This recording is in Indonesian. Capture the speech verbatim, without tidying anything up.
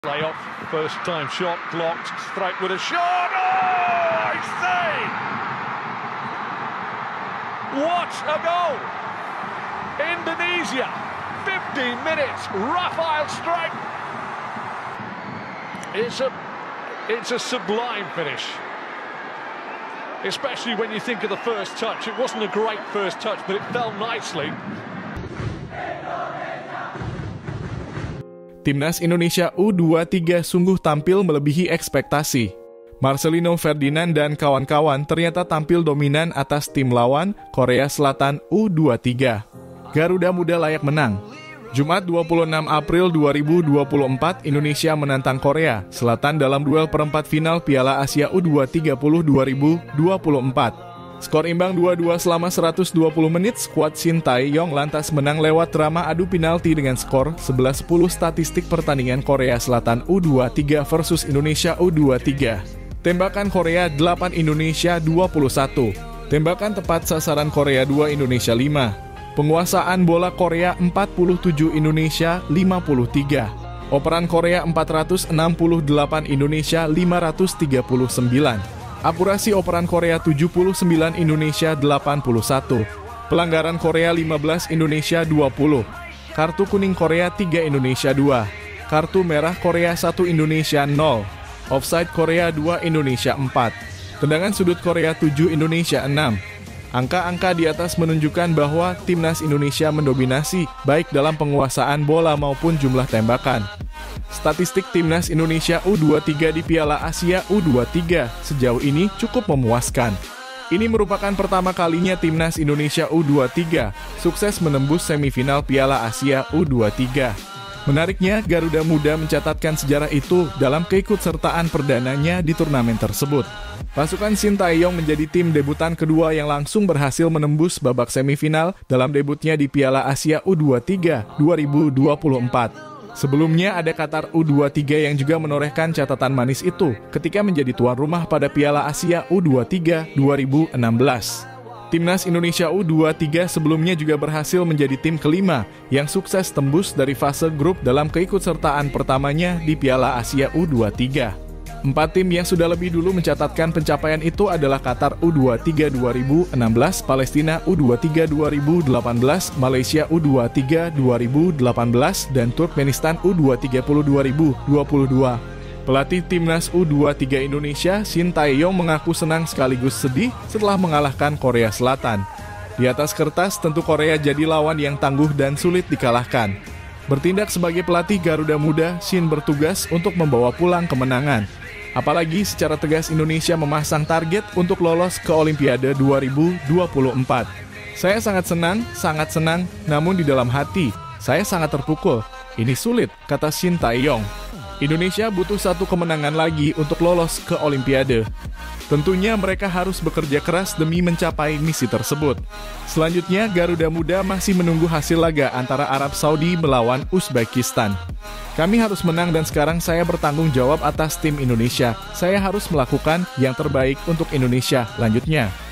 Playoff, first time shot blocked, strike with a shot, oh, I say! What a goal! Indonesia, fifteen minutes, Rafael strike. It's a, it's a sublime finish. Especially when you think of the first touch. It wasn't a great first touch, but it fell nicely. Timnas Indonesia U dua puluh tiga sungguh tampil melebihi ekspektasi. Marcelino Ferdinand dan kawan-kawan ternyata tampil dominan atas tim lawan Korea Selatan U dua puluh tiga. Garuda Muda layak menang. Jumat dua puluh enam April dua ribu dua puluh empat, Indonesia menantang Korea Selatan dalam duel perempat final Piala Asia U dua puluh tiga dua ribu dua puluh empat. Skor imbang dua dua selama seratus dua puluh menit, skuad Shin Tae-yong lantas menang lewat drama adu penalti dengan skor sebelas sepuluh. Statistik pertandingan Korea Selatan U dua puluh tiga versus Indonesia U dua puluh tiga. Tembakan Korea delapan, Indonesia dua puluh satu. Tembakan tepat sasaran Korea dua, Indonesia lima. Penguasaan bola Korea empat puluh tujuh, Indonesia lima puluh tiga. Operan Korea empat ratus enam puluh delapan, Indonesia lima ratus tiga puluh sembilan. Akurasi operan Korea tujuh puluh sembilan, Indonesia delapan puluh satu. Pelanggaran Korea lima belas, Indonesia dua puluh. Kartu kuning Korea tiga, Indonesia dua. Kartu merah Korea satu, Indonesia nol. Offside Korea dua, Indonesia empat. Tendangan sudut Korea tujuh, Indonesia enam. Angka-angka di atas menunjukkan bahwa timnas Indonesia mendominasi baik dalam penguasaan bola maupun jumlah tembakan. Statistik timnas Indonesia U dua puluh tiga di Piala Asia U dua puluh tiga sejauh ini cukup memuaskan. Ini merupakan pertama kalinya timnas Indonesia U dua puluh tiga sukses menembus semifinal Piala Asia U dua puluh tiga. Menariknya, Garuda Muda mencatatkan sejarah itu dalam keikutsertaan perdananya di turnamen tersebut. Pasukan Shin Tae-yong menjadi tim debutan kedua yang langsung berhasil menembus babak semifinal dalam debutnya di Piala Asia U dua puluh tiga dua ribu dua puluh empat. Sebelumnya ada Qatar U dua puluh tiga yang juga menorehkan catatan manis itu ketika menjadi tuan rumah pada Piala Asia U dua puluh tiga dua ribu enam belas. Timnas Indonesia U dua puluh tiga sebelumnya juga berhasil menjadi tim kelima yang sukses tembus dari fase grup dalam keikutsertaan pertamanya di Piala Asia U dua puluh tiga. Empat tim yang sudah lebih dulu mencatatkan pencapaian itu adalah Qatar U dua puluh tiga dua ribu enam belas, Palestina U dua puluh tiga dua ribu delapan belas, Malaysia U dua puluh tiga dua ribu delapan belas, dan Turkmenistan U dua puluh tiga dua ribu dua puluh dua. Pelatih timnas U dua puluh tiga Indonesia, Shin Tae-yong, mengaku senang sekaligus sedih setelah mengalahkan Korea Selatan. Di atas kertas, tentu Korea jadi lawan yang tangguh dan sulit dikalahkan. Bertindak sebagai pelatih Garuda Muda, Shin bertugas untuk membawa pulang kemenangan. Apalagi secara tegas Indonesia memasang target untuk lolos ke Olimpiade dua ribu dua puluh empat. Saya sangat senang, sangat senang, namun di dalam hati, saya sangat terpukul. Ini sulit, kata Shin Tae-yong. Indonesia butuh satu kemenangan lagi untuk lolos ke Olimpiade. Tentunya mereka harus bekerja keras demi mencapai misi tersebut. Selanjutnya, Garuda Muda masih menunggu hasil laga antara Arab Saudi melawan Uzbekistan. Kami harus menang dan sekarang saya bertanggung jawab atas tim Indonesia. Saya harus melakukan yang terbaik untuk Indonesia, lanjutnya.